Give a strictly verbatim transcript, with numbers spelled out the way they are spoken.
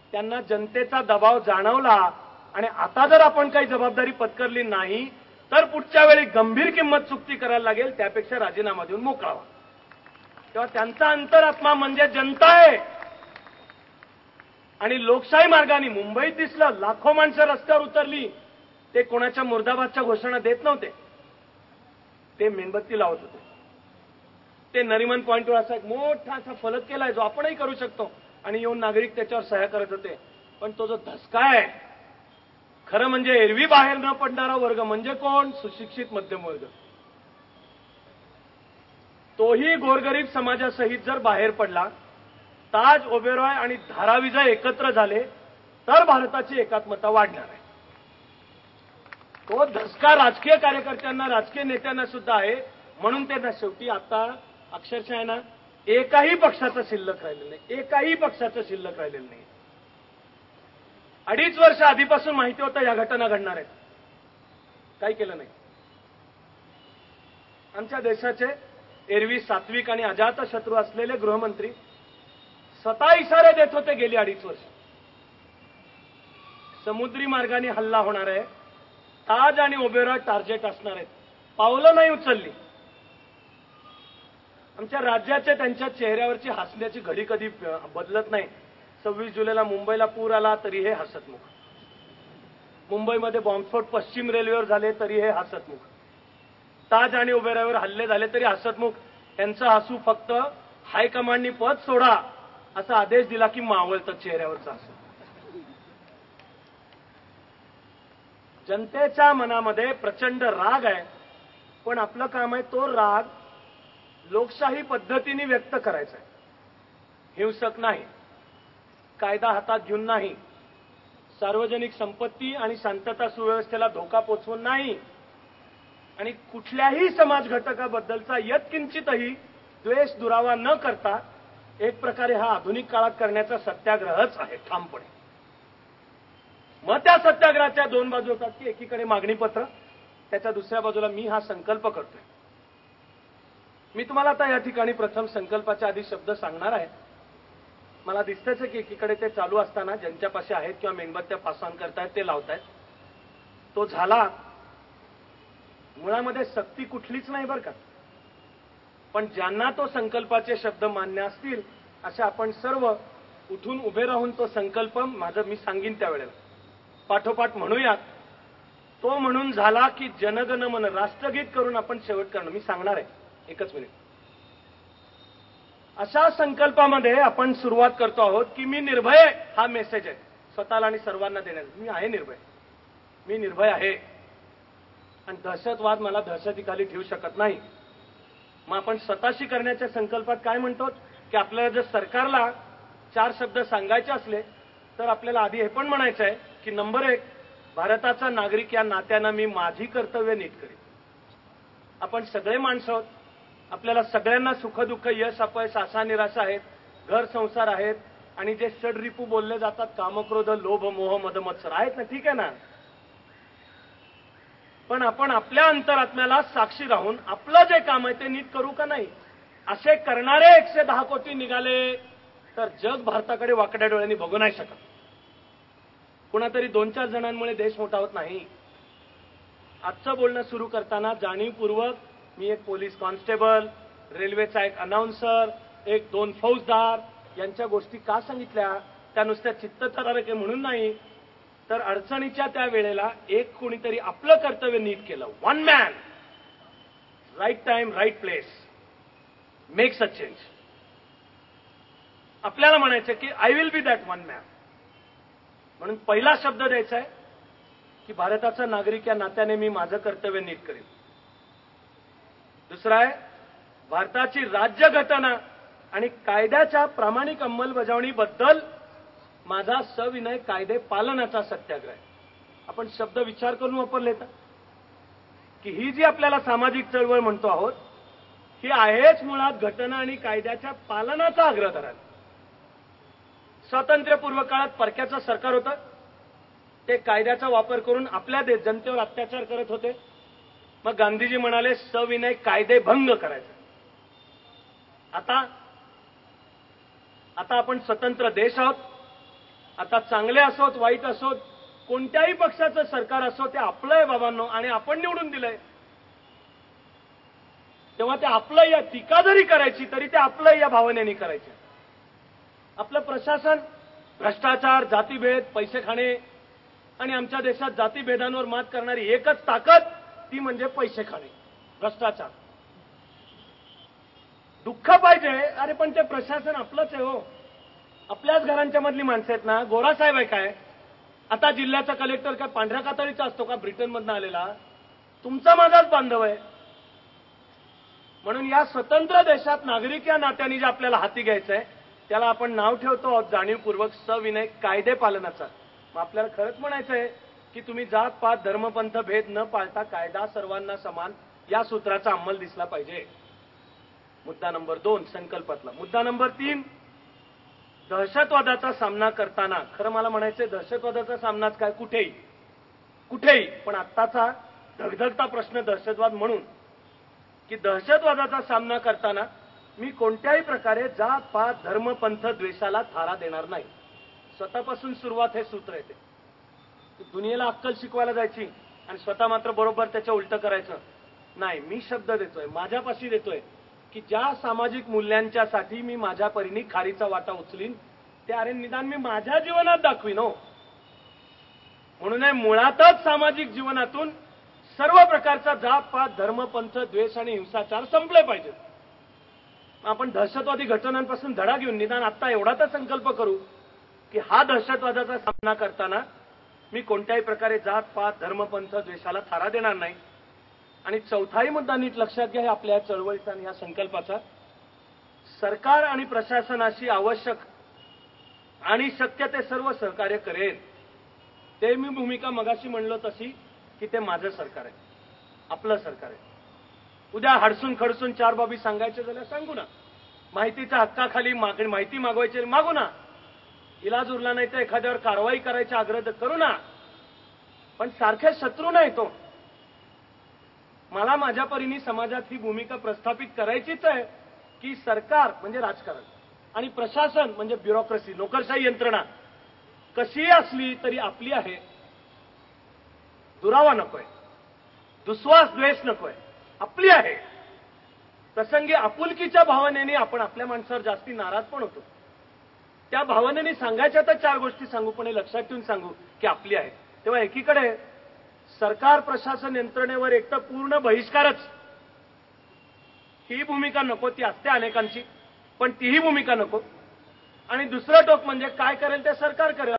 त्यांना जनतेचा दबाव जाणवला आणि आता जर आपण काही जबाबदारी पत्करली नाही तर पुढच्या वेळी गंभीर किंमत चुकती करायला लागेल, त्यापेक्षा राजीनामा देऊन मोकळावा. तेव्हा त्यांचा अंतरात्मा म्हणजे जनता आहे. आणि लोकशाही मार्गाने मुंबईत दिसलं, लाखो माणसं रस्त्यावर उतरली, ते कोणाच्या मुर्दाबादच्या घोषणा देत नव्हते, ते मेणबत्ती लावत होते. ते नरिमन पॉइंटवर असा एक मोठा असा फलक केलाय जो आपणही करू शकतो आणि येऊन नागरिक त्याच्यावर सह्या करत होते. पण तो जो धसका आहे, खरं म्हणजे एरवी बाहेर न पडणारा वर्ग म्हणजे कोण? सुशिक्षित मध्यम वर्ग. तोही गोरगरीब समाजासहित जर बाहेर पडला, ताज, ओबेरॉय आणि धाराविजय एकत्र झाले तर भारताची एकात्मता वाढणार आहे. तो धसका राजकीय कार्यकर्त्यांना, राजकीय नेत्यांना सुद्धा आहे. म्हणून ते ना शेवटी आता अक्षरशः आहे ना, एकाही पक्षाचं शिल्लक राहिलेलं नाही, एकाही पक्षाचं शिल्लक राहिलेलं नाही. अडीच वर्ष आधीपासून माहिती होतं या घटना घडणार आहेत, काही केलं नाही. आमच्या देशाचे एरवी सात्विक आणि अजातशत्रू असलेले गृहमंत्री स्वतः इशारे देत होते गेली अडीच वर्ष. समुद्री मार्गाने हल्ला होणार आहे, ताज आणि ओबेरॉय टार्गेट असणार आहेत, पावलं नाही उचलली. आमच्या राज्याचे त्यांच्या चेहऱ्यावरची हसण्याची घडी कधी बदलत नाही. सव्वीस जुलैला मुंबईला पूर आला तरी हे हसतमुख, मुंबईमध्ये बॉम्बस्फोट पश्चिम रेल्वेवर झाले तरी हे हसतमुख, ताज आणि ओबेरॉयवर हल्ले झाले तरी हसतमुख. त्यांचं हसू फक्त हायकमांडनी पद सोडा असा आदेश दिला की मावळतं चेहऱ्यावरचं हसू. जनतेच्या मनामध्ये प्रचंड राग आहे, पण आपलं काम आहे तो राग लोकशाही पद्धतीने व्यक्त करायचा आहे. हिंसक नाही, कायदा हातात घेऊन नाही, सार्वजनिक संपत्ती आणि शांतता सुव्यवस्थेला धोका पोचवून नाही, आणि कुठल्याही समाज घटकाबद्दलचा यत्किंचितही द्वेष दुरावा न करता एक प्रकारे हा आधुनिक काळात करण्याचा सत्याग्रहच आहे ठामपणे. मग त्या सत्याग्रहाच्या दोन बाजू होतात की एकीकडे मागणीपत्र, त्याच्या दुसऱ्या बाजूला मी हा संकल्प करतोय. मी तुम्हाला आता या ठिकाणी प्रथम संकल्पाच्या आधी शब्द सांगणार आहे. मला दिसतंच की एकीकडे ते चालू असताना ज्यांच्यापाशी आहेत किंवा मेणबत्त्या पासऑन करतायत ते लावतायत. तो झाला. मुळामध्ये सक्ती कुठलीच नाही बरं का, पण ज्यांना तो संकल्पाचे शब्द मान्य असतील असे आपण सर्व उठून उभे राहून तो संकल्प माझं मी सांगीन त्यावेळेला पाठोपाठ म्हणूयात. तो म्हणून झाला की जनगण मन राष्ट्रगीत करून आपण शेवट करणं. मी सांगणार आहे, एकच मिनिट. अशा संकल्पामध्ये आपण सुरुवात करतो आहोत की मी निर्भय, हा मेसेज आहे स्वतःला आणि सर्वांना देण्याचा. मी आहे निर्भय, मी निर्भय आहे, आणि दहशतवाद मला दहशतीखाली ठेवू शकत नाही. मग आपण स्वतःशी करण्याच्या संकल्पात काय म्हणतो की आपल्याला जर सरकारला चार शब्द सांगायचे असले तर आपल्याला आधी हे पण म्हणायचं आहे की नंबर एक, भारताचा नागरिक या नात्यानं मी माझी कर्तव्य नीट करेन. आपण सगळे माणसं आहोत, आपल्याला सगळ्यांना सुखदुःख, यश अपयश, आशा निराशा आहेत, घर संसार आहेत, आणि जे षडरिपू बोलले जातात कामक्रोध लोभ मोह मद मत्सर आहेत ना, ठीक आहे ना. पण आपण आपल्या अंतरात्म्याला साक्षी राहून आपलं जे काम आहे ते नीट करू का नाही. असे करणारे एकशे दहा कोटी निघाले तर जग भारताकडे वाकड्या डोळ्यांनी बघू नाही शकत. कुणातरी दोन चार जणांमुळे देश मोठा होत नाही. आजचं बोलणं सुरू करताना जाणीवपूर्वक मी एक पोलीस कॉन्स्टेबल, रेल्वेचा एक अनाउन्सर, एक दोन फौजदार यांच्या गोष्टी का सांगितल्या, त्या नुसत्या चित्तथरारक म्हणून नाही, तर अडचणीच्या त्या वेळेला एक कोणीतरी आपलं कर्तव्य नीट केलं. One man, right time, right place, makes a change. आपल्याला म्हणायचं की I will be that one man. म्हणून पहिला शब्द द्यायचा आहे की भारताचा नागरिक या नात्याने मी माझं कर्तव्य नीट करेन. दुसरा आहे, भारताची राज्यघटना आणि कायद्याच्या प्रामाणिक अंमलबजावणीबद्दल माझा सविनय कायदे पालनाचा सत्याग्रह आहे. आपण शब्द विचार करून वापरले तर की ही जी आपल्याला सामाजिक चळवळ म्हणतो आहोत ही आहेच मुळात घटना आणि कायद्याच्या पालनाचा आग्रह धरायला. स्वातंत्र्यपूर्व काळात परक्याचं सरकार होतं, ते कायद्याचा वापर करून आपल्या देश जनतेवर अत्याचार करत होते. मग गांधीजी म्हणाले सविनय कायदे भंग करायचा. आता आता आपण स्वतंत्र देश आहोत, आता चांगले असोत वाईट असोत कोणत्याही पक्षाचं सरकार असो ते आपलं आहे बाबांनो, आणि आपण निवडून दिलंय तेव्हा ते आपलं या टीका जरी करायची तरी ते आपलं या भावनेने करायचे. आपलं प्रशासन भ्रष्टाचार, जातीभेद, पैसे खाणे आणि आमच्या देशात जातीभेदांवर मात करणारी एकच ताकद ती म्हणजे पैसे खाणे, भ्रष्टाचार. दुःख पाहिजे, अरे पण ते प्रशासन आपलंच आहे हो, आपल्याच घरांच्या मधली माणसं आहेत ना. गोरासाहेब आहे काय, आता जिल्ह्याचा कलेक्टर काय पांढऱ्या कातळीचा असतो का, ब्रिटनमधनं आलेला? तुमचा माझाच बांधव आहे. म्हणून या स्वतंत्र देशात नागरिक या नात्याने जे आपल्याला हाती घ्यायचंय त्याला आपण नाव ठेवतो आहोत जाणीवपूर्वक सविनय कायदे पालनाचा. मग आपल्याला खरंच म्हणायचं आहे की तुम्ही जात पात धर्मपंथ भेद न पाळता कायदा सर्वांना समान या सूत्राचा अंमल दिसला पाहिजे. मुद्दा नंबर दोन संकल्पातला. मुद्दा नंबर तीन दहशतवादाचा सामना करताना, खरं मला म्हणायचंय दहशतवादाचा सामनाच काय, कुठेही कुठेही पण आत्ताचा धगधगता प्रश्न दहशतवाद म्हणून की दहशतवादाचा सामना करताना मी कोणत्याही प्रकारे जात पात धर्म पंथ द्वेषाला थारा देणार नाही. स्वतःपासून सुरुवात हे सूत्र येते. दुनियेला अक्कल शिकवायला जायची आणि स्वतः मात्र बरोबर त्याच्या उलटं करायचं नाही. मी शब्द देतोय, माझ्यापाशी देतोय की ज्या सामाजिक मूल्यांच्यासाठी मी माझ्या परीने खारीचा वाटा उचलीन ते अरे निदान मी माझ्या जीवनात दाखवीन हो. म्हणून मुळातच सामाजिक जीवनातून सर्व प्रकारचा जात पात धर्म पंथ द्वेष आणि हिंसाचार संपले पाहिजेत. आपण दहशतवादी घटनांपासून धडा घेऊन निदान आता एवढा तर संकल्प करू की हा दहशतवादाचा सामना करताना मी कोणत्याही प्रकारे जात पात धर्म पंथ द्वेषाला थारा देणार नाही. आणि चौथाही मुद्दा नीट लक्षात घ्या आपल्या या चळवळीचा आणि या संकल्पाचा, सरकार आणि प्रशासनाशी आवश्यक आणि शक्य ते सर्व सहकार्य करेल. ते मी भूमिका मगाशी म्हणलो तशी की ते माझं सरकार आहे, आपलं सरकार आहे. उद्या हडसून खडसून चार बाबी सांगायचे झाल्या सांगू ना, माहितीच्या हक्काखाली मागणी माहिती मागवायची मागू ना, इलाज उरला नाही तर एखाद्यावर कारवाई करायचा आग्रह करू ना, पण सारखे शत्रू नाही. तो मला माझ्या परीने समाजात ही भूमिका प्रस्थापित करायचीच आहे की सरकार म्हणजे राजकारण आणि प्रशासन म्हणजे ब्युरोक्रेसी नोकरशाही यंत्रणा कशीही असली तरी आपली आहे. दुरावा नकोय, दुस्वास द्वेष नकोय, आपली आहे. प्रसंगी आपुलकीच्या भावनेने आपण आपल्या माणसावर जास्ती नाराज पण होतो. त्या भावनेने सांगायच्या तर चार गोष्टी सांगू पण हे लक्षात ठेवून सांगू की आपली आहे. तेव्हा एकीकडे सरकार प्रशासन यंत्रणेवर एक तर पूर्ण बहिष्कारच, ही भूमिका नको, ती असते अनेकांची पण तीही भूमिका नको. आणि दुसरं टोक म्हणजे काय करेल ते सरकार करेल.